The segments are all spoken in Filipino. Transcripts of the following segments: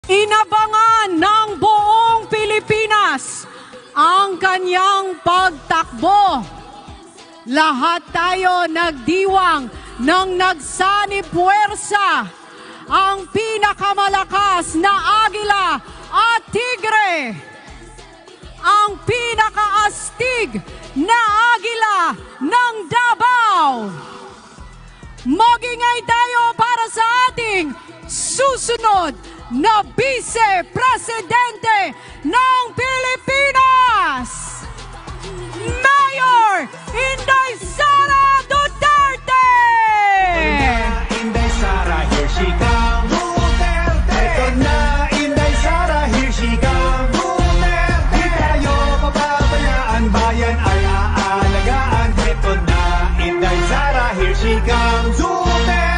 Inabangan ng buong Pilipinas ang kanyang pagtakbo. Lahat tayo nagdiwang ng nagsanib puwersa, ang pinakamalakas na agila at tigre, ang pinakaastig na agila ng Davao. Magingay tayo para sa ating susunod na Vice Presidente ng Pilipinas, Mayor Inday Sara Duterte! Inday Sara, here she comes. Duterte! Ito na, Inday Sara, here she comes. Duterte! Di tayo papabayaan, bayan ay aalagaan. Ito na, Inday Sara, here she comes. Duterte!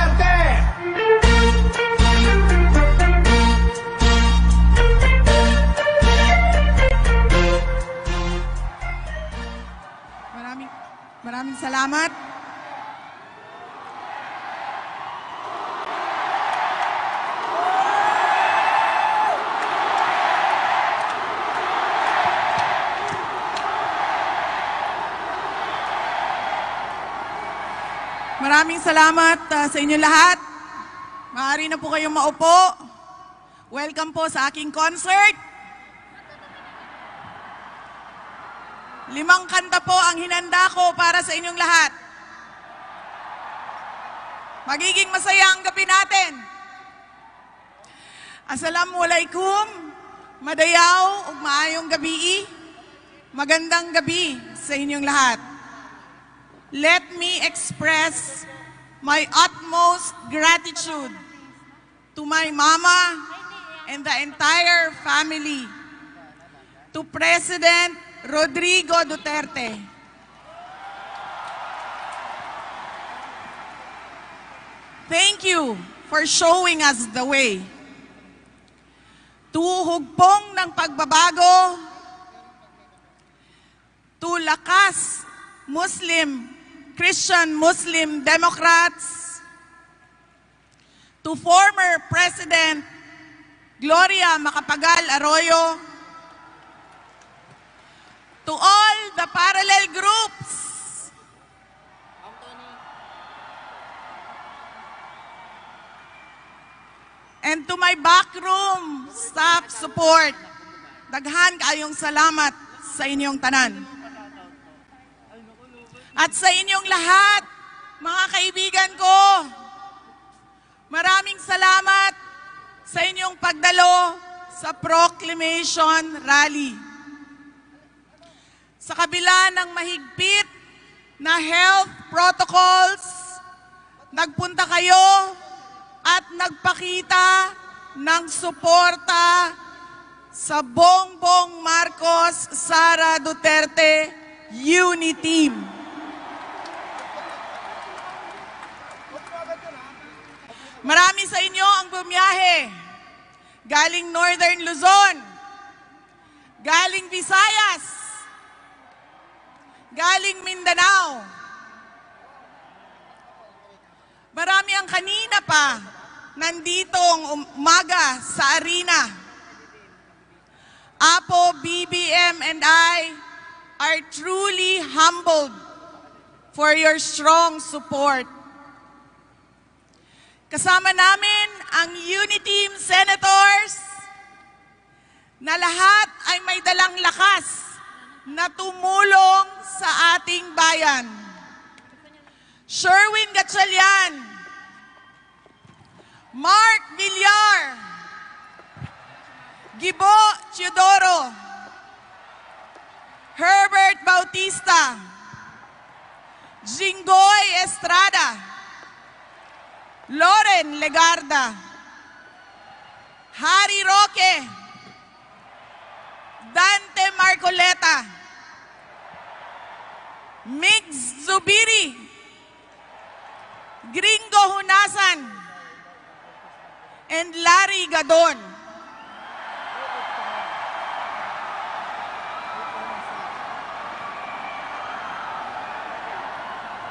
Maraming salamat. Maraming salamat sa inyo lahat. Maaari na po kayong maupo. Welcome po sa aking concert. 5 kanta po ang hinanda ko para sa inyong lahat. Magiging masaya ang gabi natin. Assalamualaikum, madayaw ug maayong gabi. Magandang gabi sa inyong lahat. Let me express my utmost gratitude to my mama and the entire family, to President Rodrigo Duterte. Thank you for showing us the way. Tuhugpong ng pagbabago, to lakas Christian-Muslim Democrats, to former President Gloria Macapagal Arroyo, to all the parallel groups, and to my backroom staff support, daghan kayong salamat sa inyong tanan. At sa inyong lahat, mga kaibigan ko, maraming salamat sa inyong pagdalo sa Proclamation Rally. Sa kabila ng mahigpit na health protocols, nagpunta kayo at nagpakita ng suporta sa Bongbong Marcos Sara Duterte Unity Team. Marami sa inyo ang bumiyahe galing Northern Luzon, galing Visayas, galing Mindanao. Marami ang kanina pa nanditong umaga sa arena. Apo, BBM, and I are truly humbled for your strong support. Kasama namin ang Unity Team Senators na lahat ay may dalang lakas na tumulong sa ating bayan. Sherwin Gatchalian, Mark Villar, Gibo Teodoro, Herbert Bautista, Jinggoy Estrada, Loren Legarda, Harry Roque, Dante Marcoleta, Migs Zubiri, Gringo Hunasan, and Larry Gadon.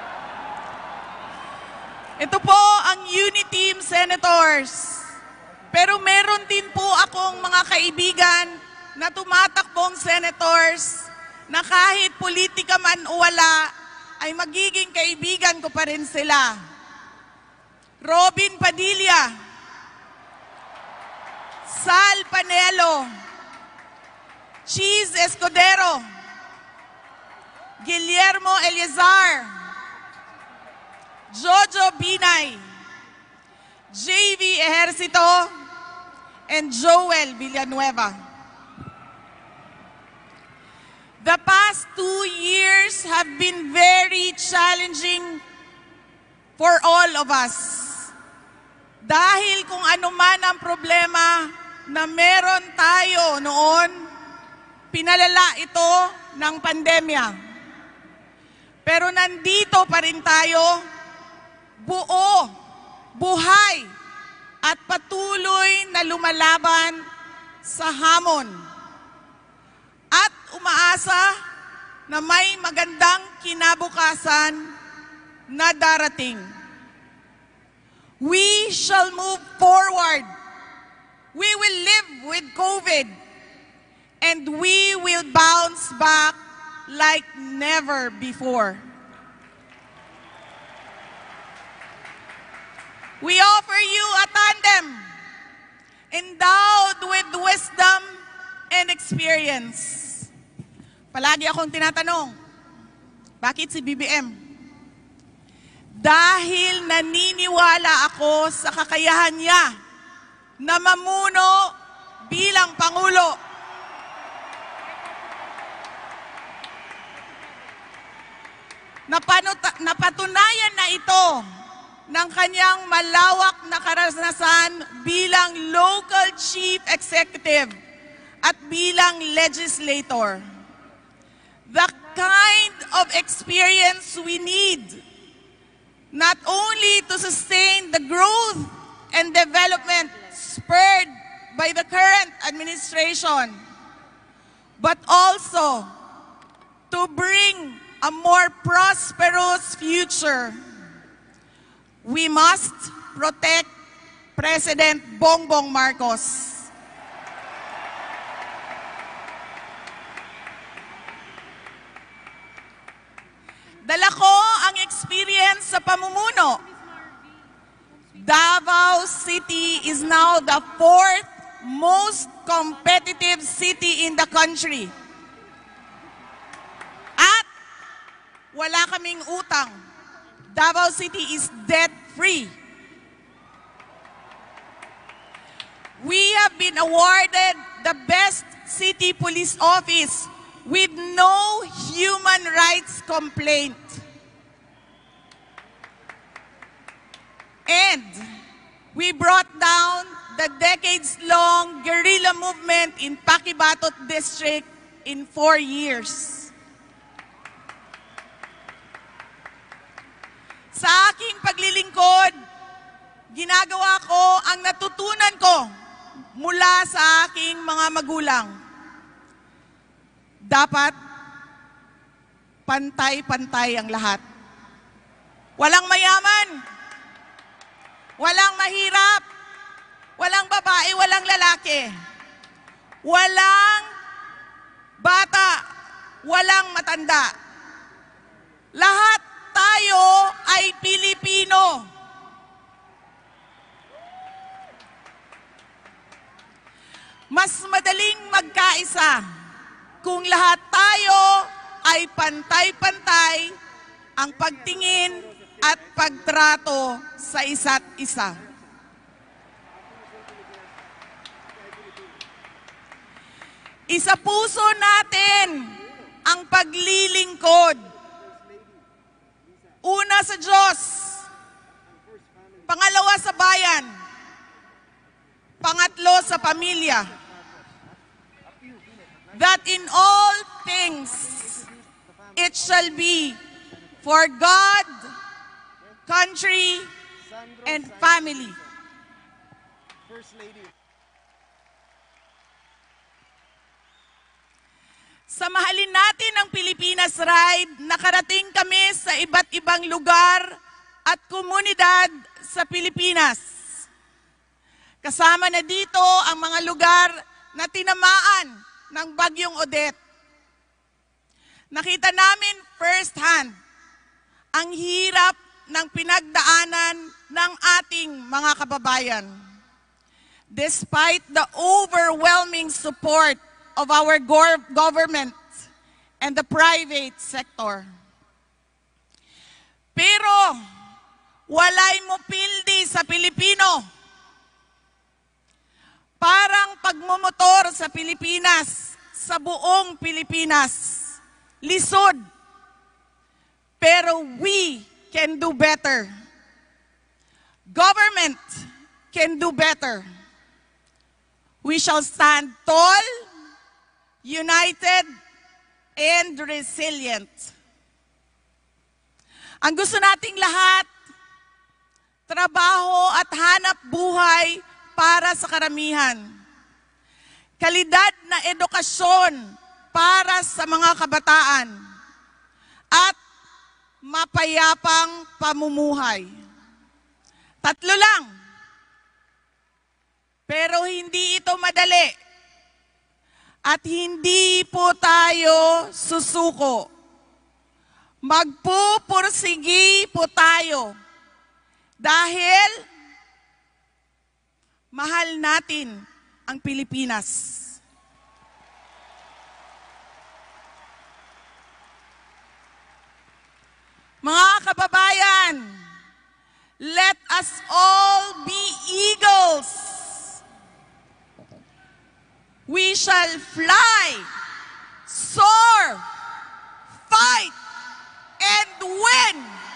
Ito po ang Unity Team Senators Pero meron din po akong mga kaibigan na tumatakbong senators na kahit politika man o wala, ay magiging kaibigan ko pa rin sila. Robin Padilla, Sal Panelo, Cheese Escudero, Guillermo Eliazar, Jojo Binay, JV Ejercito, and Joel Villanueva. The past 2 years have been very challenging for all of us. Dahil kung ano man ang problema na meron tayo noon, pinalala ito ng pandemya. Pero nandito pa rin tayo, buo, buhay, at patuloy na lumalaban sa hamon. At umaasa na may magandang kinabukasan na darating. We shall move forward. We will live with COVID, and we will bounce back like never before. We offer you a tandem endowed with wisdom and experience. Palagi akong tinatanong, bakit si BBM? Dahil naniniwala ako sa kakayahan niya na mamuno bilang Pangulo. Napatunayan na ito ng kanyang malawak na karanasan bilang local chief executive at bilang legislator. The kind of experience we need not only to sustain the growth and development spurred by the current administration, but also to bring a more prosperous future. We must protect President Bongbong Marcos. Dala ko ang experience sa pamumuno. Davao City is now the 4th most competitive city in the country. At wala kaming utang. Davao City is debt-free. We have been awarded the best city police office with no human rights complaint. And we brought down the decades-long guerrilla movement in Pakibatot District in 4 years. Sa aking paglilingkod, ginagawa ko ang natutunan ko mula sa aking mga magulang. Dapat pantay-pantay ang lahat. Walang mayaman, walang mahirap, walang babae, walang lalaki, walang bata, walang matanda. Lahat tayo ay Pilipino. Mas madaling magkaisa kung lahat tayo ay pantay-pantay ang pagtingin at pagtrato sa isa't isa. Isa puso natin ang paglilingkod. Una sa Diyos, pangalawa sa bayan, pangatlo sa pamilya. That in all things it shall be for God, country, and family. First Lady. Sa Mahalin Natin ang Pilipinas Ride, nakarating kami sa iba't ibang lugar at komunidad sa Pilipinas. Kasama na dito ang mga lugar na tinamaan ng Bagyong Odette. Nakita namin first hand ang hirap ng pinagdaanan ng ating mga kababayan. Despite the overwhelming support of our government and the private sector. Pero walay mopildi sa Pilipino. Parang pagmumotor sa Pilipinas, sa buong Pilipinas. Lisod. Pero we can do better. Government can do better. We shall stand tall, united, and resilient. Ang gusto nating lahat, trabaho at hanap buhay para sa karamihan. Kalidad na edukasyon para sa mga kabataan. At mapayapang pamumuhay. Tatlo lang. Pero hindi ito madali. At hindi po tayo susuko. Magpupursigi po tayo. Dahil mahal natin ang Pilipinas. Mga kababayan, let us all be eagles. We shall fly, soar, fight, and win.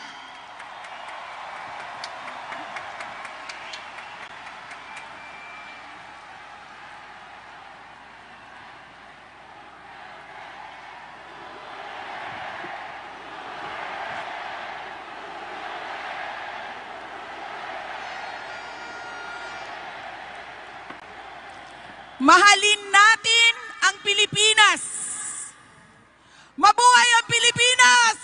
Mahalin natin ang Pilipinas. Mabuhay ang Pilipinas!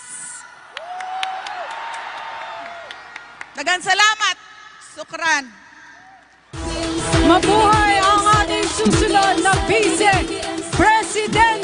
Daghang salamat. Sukran. Mabuhay ang ating susunod na Vice Presidente!